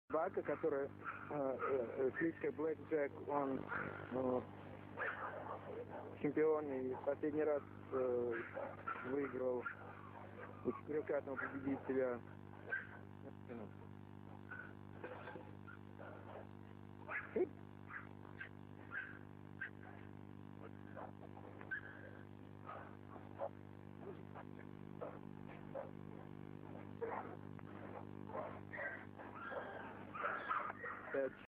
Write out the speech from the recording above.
Собака, которая кличка Blackjack, он чемпион и последний раз выиграл у четырехкратного победителя.